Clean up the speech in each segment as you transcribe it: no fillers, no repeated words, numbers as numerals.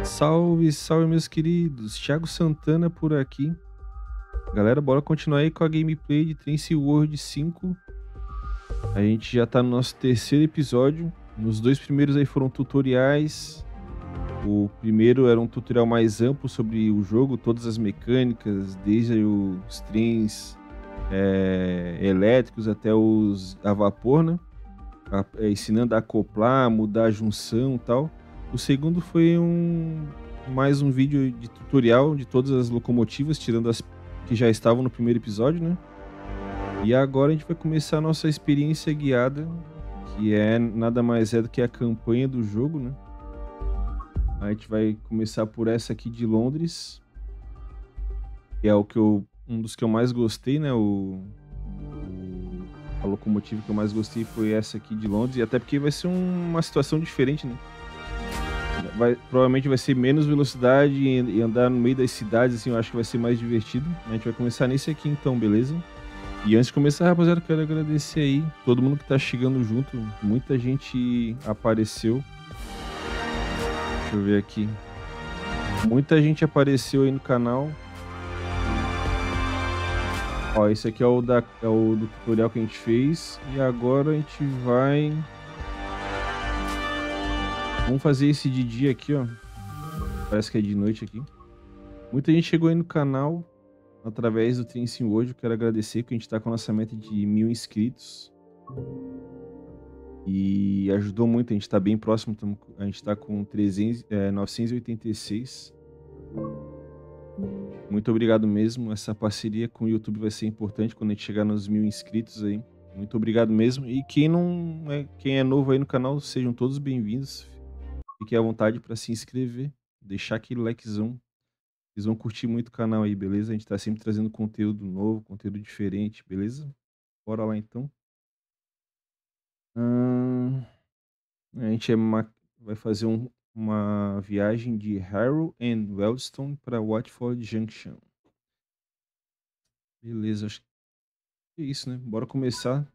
Salve, salve, meus queridos. Thiago Santana por aqui. Galera, bora continuar aí com a gameplay de Train World 5. A gente já tá no nosso terceiro episódio. Nos dois primeiros aí foram tutoriais. O primeiro era um tutorial mais amplo sobre o jogo, todas as mecânicas, desde os trens elétricos até os a vapor, né? Ensinando a acoplar, mudar a junção e tal. O segundo foi mais um vídeo de tutorial de todas as locomotivas, tirando as que já estavam no primeiro episódio, né? E agora a gente vai começar a nossa experiência guiada, que é nada mais é do que a campanha do jogo, né? A gente vai começar por essa aqui de Londres, que é um dos que eu mais gostei, né? A locomotiva que eu mais gostei foi essa aqui de Londres, e até porque vai ser uma situação diferente, né? Provavelmente vai ser menos velocidade e andar no meio das cidades, assim, eu acho que vai ser mais divertido. A gente vai começar nesse aqui então, beleza? E antes de começar, rapaziada, eu quero agradecer aí todo mundo que tá chegando junto. Muita gente apareceu. Deixa eu ver aqui. Muita gente apareceu aí no canal. Ó, esse aqui é o do tutorial que a gente fez. E agora a gente vai... Vamos fazer esse de dia aqui, ó. Parece que é de noite aqui. Muita gente chegou aí no canal através do Train World. Eu quero agradecer, porque a gente tá com a nossa meta de 1000 inscritos. E ajudou muito, a gente tá bem próximo, a gente tá com 986. Muito obrigado mesmo, essa parceria com o YouTube vai ser importante quando a gente chegar nos 1000 inscritos aí. Muito obrigado mesmo, e quem é novo aí no canal, sejam todos bem-vindos. Fiquem à vontade para se inscrever, deixar aquele likezão. Vocês vão curtir muito o canal aí, beleza? A gente tá sempre trazendo conteúdo novo, conteúdo diferente, beleza? Bora lá então. A gente vai fazer uma viagem de Harrow and Wealdstone para Watford Junction. Beleza, acho que é isso, né? Bora começar.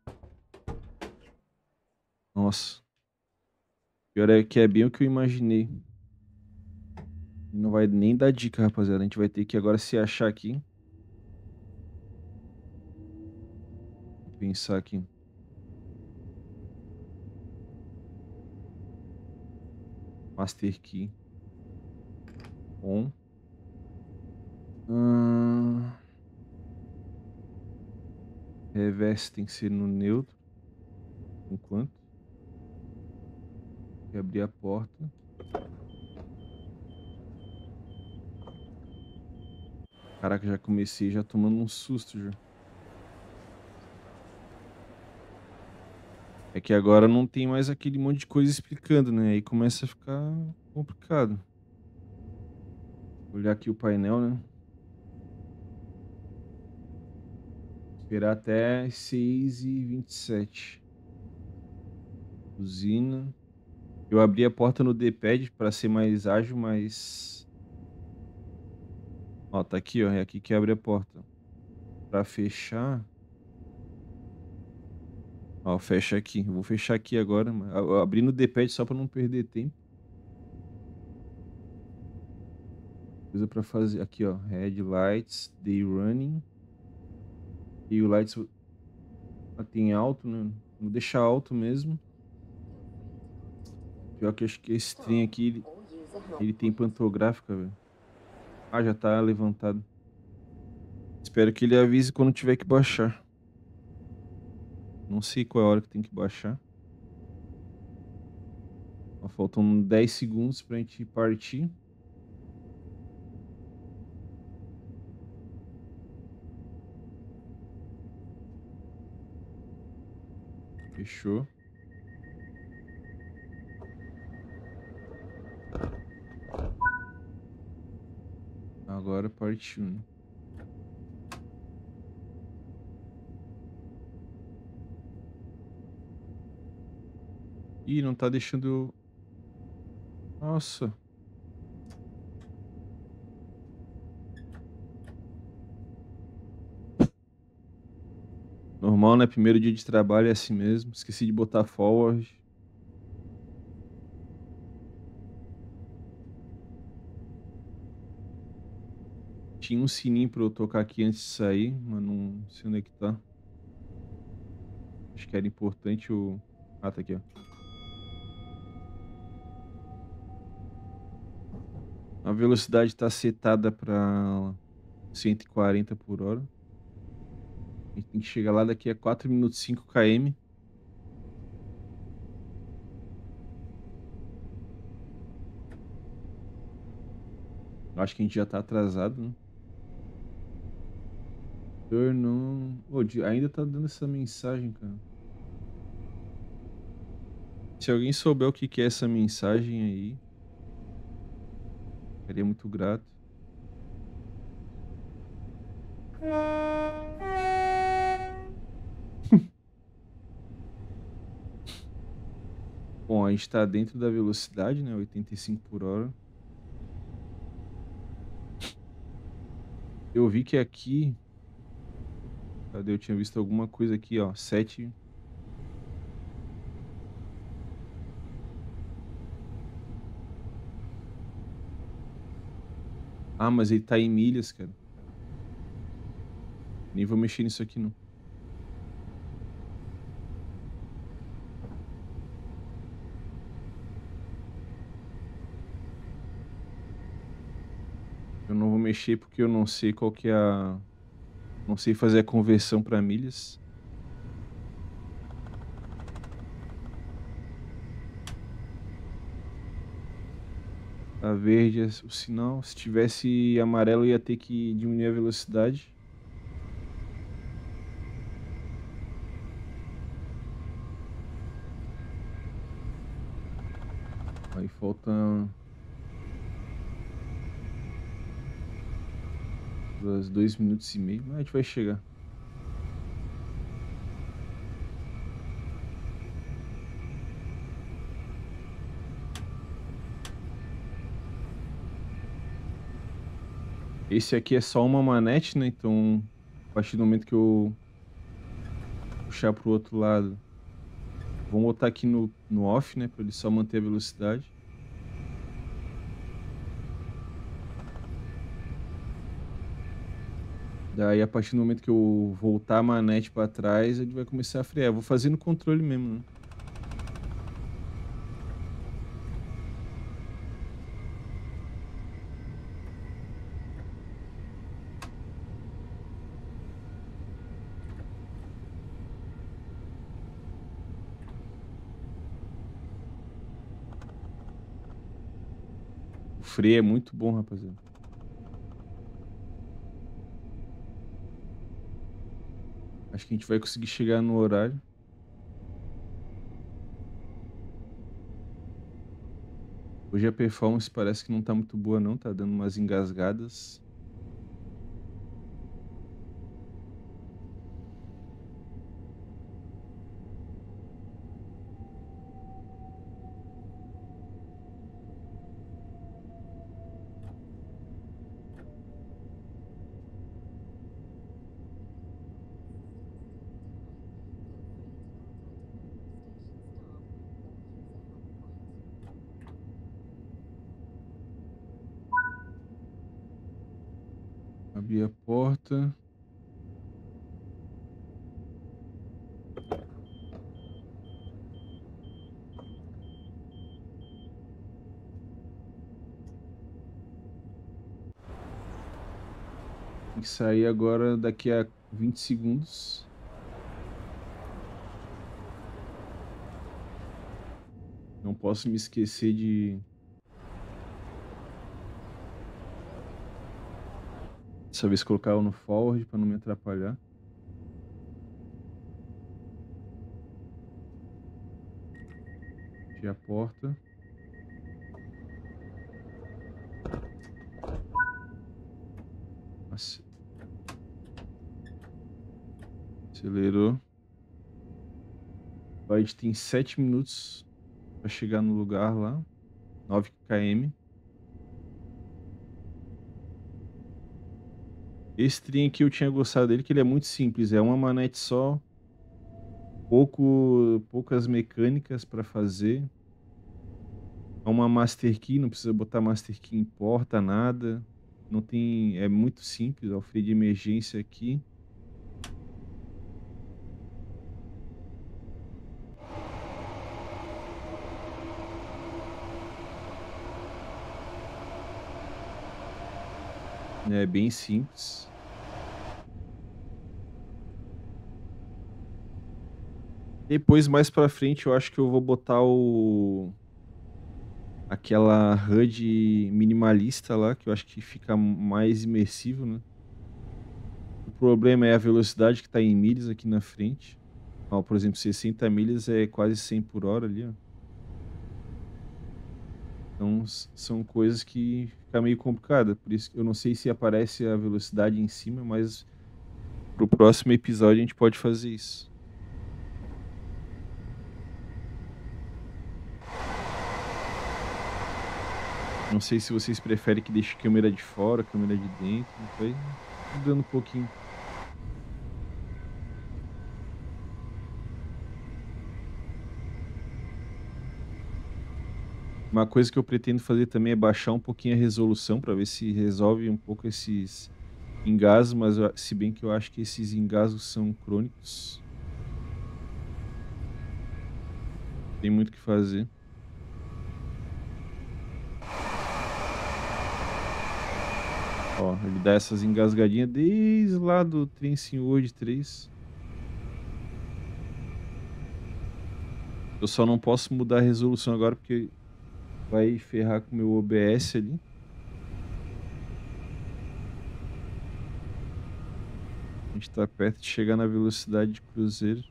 Nossa. Pior é que é bem o que eu imaginei. Não vai nem dar dica, rapaziada. A gente vai ter que agora se achar aqui. Vou pensar aqui. Master Key. On. Reverse tem que ser no neutro. Enquanto. Tem que abrir a porta. Caraca, já comecei já tomando um susto já. É que agora não tem mais aquele monte de coisa explicando, né? Aí começa a ficar complicado. Vou olhar aqui o painel, né? Esperar até 6h27. Usina. Eu abri a porta no D-pad para ser mais ágil, mas... Ó, tá aqui, ó. É aqui que abre a porta. Pra fechar... Ó, fecha aqui. Eu vou fechar aqui agora. Eu abri no D-pad só pra não perder tempo. Coisa pra fazer. Aqui, ó. Headlights, Day Running. E o Lights tem alto, né? Vou deixar alto mesmo. Pior que eu acho que esse trem aqui, ele tem pantográfica, velho. Ah, já tá levantado. Espero que ele avise quando tiver que baixar. Não sei qual é a hora que tem que baixar. Ó, faltam 10 segundos pra gente partir. Fechou. Agora partiu, né? Ih, não tá deixando eu... Nossa. Normal, né? Primeiro dia de trabalho é assim mesmo. Esqueci de botar forward. tinha um sininho pra eu tocar aqui antes de sair, mas não sei onde é que tá. Acho que era importante o... Ah, tá aqui, ó. A velocidade tá setada pra 140 por hora. A gente tem que chegar lá daqui a 4 minutos, 5 km. Acho que a gente já tá atrasado, né? Turn on... Ô, ainda tá dando essa mensagem, cara. Se alguém souber o que que é essa mensagem aí, ficaria muito grato. Bom, a gente tá dentro da velocidade, né? 85 por hora. Eu vi que aqui... Cadê? Eu tinha visto alguma coisa aqui, ó. 7... Ah, mas ele tá em milhas, cara. Nem vou mexer nisso aqui, não. Eu não vou mexer porque eu não sei qual que é a... Não sei fazer a conversão para milhas. Tá verde o sinal. Se tivesse amarelo, eu ia ter que diminuir a velocidade. Aí falta... uns 2 minutos e meio. Mas a gente vai chegar. Esse aqui é só uma manete, né? Então, a partir do momento que eu puxar pro outro lado, vamos botar aqui no off, né? Pra ele só manter a velocidade. Daí, a partir do momento que eu voltar a manete pra trás, ele vai começar a frear. Eu vou fazer no controle mesmo, né? O freio é muito bom, rapaziada. Acho que a gente vai conseguir chegar no horário. Hoje a performance parece que não tá muito boa não, tá dando umas engasgadas. Abri a porta. Tem que sair agora daqui a 20 segundos. Não posso me esquecer de... Dessa vez colocar ela no forward para não me atrapalhar. Fechei a porta. Acelerou. A gente tem 7 minutos para chegar no lugar lá. 9 km. Esse trem aqui eu tinha gostado dele, que ele é muito simples. É uma manete só. Poucas mecânicas para fazer. É uma Master Key, não precisa botar Master Key em porta, nada. Não tem, é muito simples, ó, o freio de emergência aqui. É bem simples. Depois, mais pra frente, eu acho que eu vou botar aquela HUD minimalista lá, que eu acho que fica mais imersivo, né? O problema é a velocidade que tá em milhas aqui na frente. Ó, por exemplo, 60 milhas é quase 100 por hora ali, ó. Então, são coisas que fica meio complicada. Por isso que eu não sei se aparece a velocidade em cima, mas pro próximo episódio a gente pode fazer isso. Não sei se vocês preferem que deixe câmera de fora, câmera de dentro. Vai mudando um pouquinho. Uma coisa que eu pretendo fazer também é baixar um pouquinho a resolução para ver se resolve um pouco esses engasgos, mas se bem que eu acho que esses engasgos são crônicos, tem muito o que fazer. Ó, ele dá essas engasgadinhas desde lá do Trem Senhor de 3. Eu só não posso mudar a resolução agora porque vai ferrar com o meu OBS ali. A gente tá perto de chegar na velocidade de cruzeiro.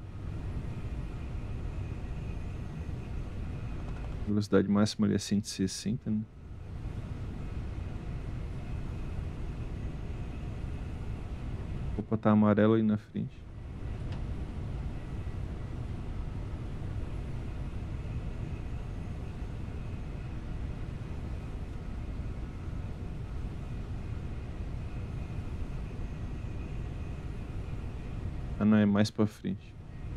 A velocidade máxima ali é 160, né? Opa, tá amarelo aí na frente. Ah, não, é mais pra frente.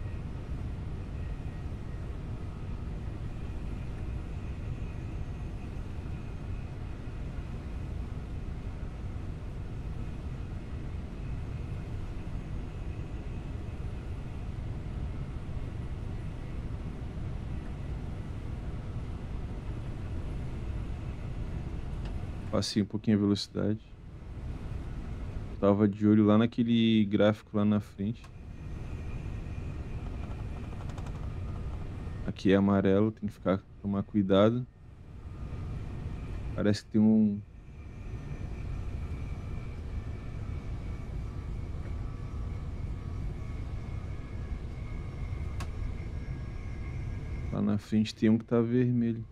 Passei um pouquinho a velocidade. Tava de olho lá naquele gráfico lá na frente. Aqui é amarelo, tem que tomar cuidado. Parece que tem um... Lá na frente tem um que tá vermelho.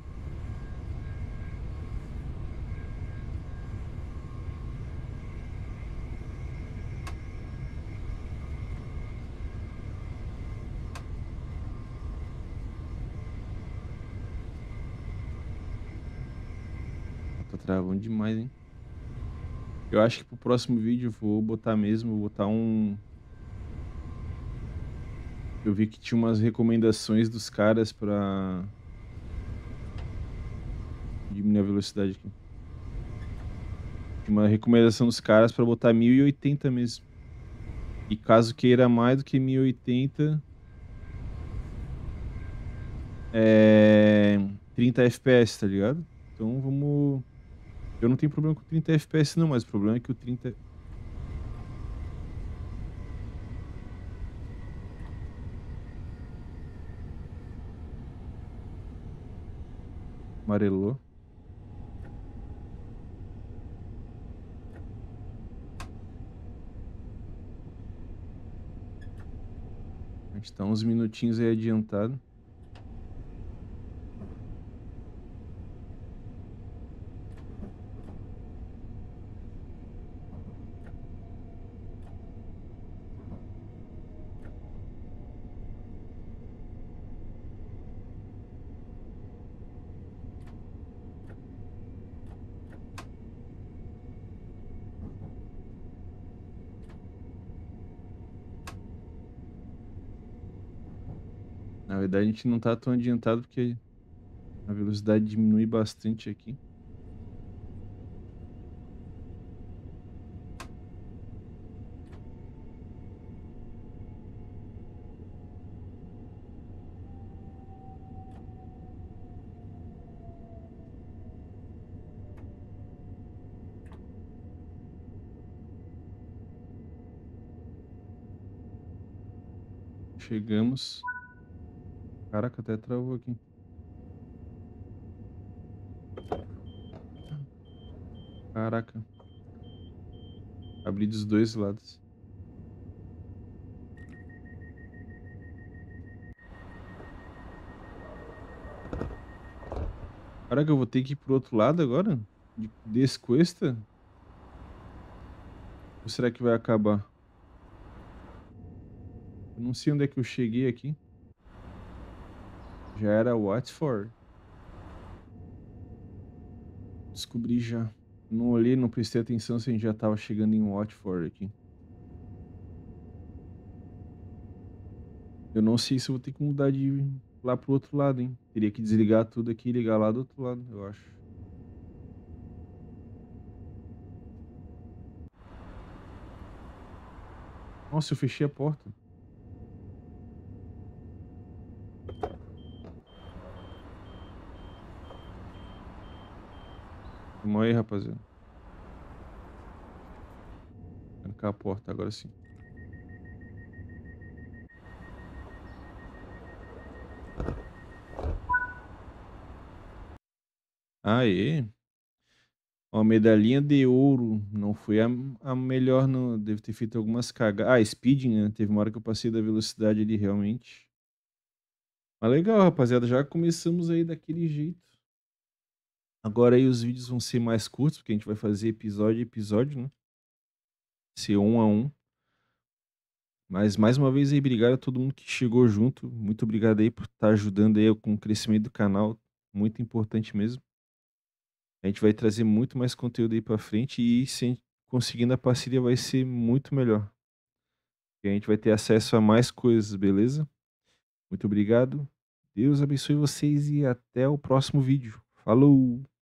Tá travando demais, hein? Eu acho que pro próximo vídeo eu vou botar mesmo, vou botar um... Eu vi que tinha umas recomendações dos caras pra diminuir a velocidade aqui. Tinha uma recomendação dos caras pra botar 1080 mesmo. E caso queira mais do que 1080, 30 FPS, tá ligado? Então vamos... Eu não tenho problema com 30 FPS não, mas o problema é que o 30... Amarelou. A gente tá uns minutinhos aí adiantado. Na verdade, a gente não tá tão adiantado porque a velocidade diminui bastante aqui. Chegamos. Caraca, até travou aqui. Caraca. Abri dos dois lados. Caraca, eu vou ter que ir pro outro lado agora? Desse cuesta? Ou será que vai acabar? Eu não sei onde é que eu cheguei aqui. Já era Watford. Descobri já. Não olhei, não prestei atenção se a gente já tava chegando em Watford aqui. Eu não sei se eu vou ter que mudar de lá pro outro lado, hein? Teria que desligar tudo aqui e ligar lá do outro lado, eu acho. Nossa, eu fechei a porta. Vamos aí, rapaziada. Trancar a porta, agora sim. Aê! Uma medalhinha de ouro. Não foi a melhor, não. Deve ter feito algumas cagadas. Ah, speeding, né? Teve uma hora que eu passei da velocidade ali, realmente. Mas legal, rapaziada. Já começamos aí daquele jeito. Agora aí os vídeos vão ser mais curtos, porque a gente vai fazer episódio a episódio, né? Ser um a um. Mas mais uma vez aí, obrigado a todo mundo que chegou junto. Muito obrigado aí por estar ajudando aí com o crescimento do canal. Muito importante mesmo. A gente vai trazer muito mais conteúdo aí pra frente e se a gente conseguindo a parceria vai ser muito melhor. E a gente vai ter acesso a mais coisas, beleza? Muito obrigado. Deus abençoe vocês e até o próximo vídeo. Falou!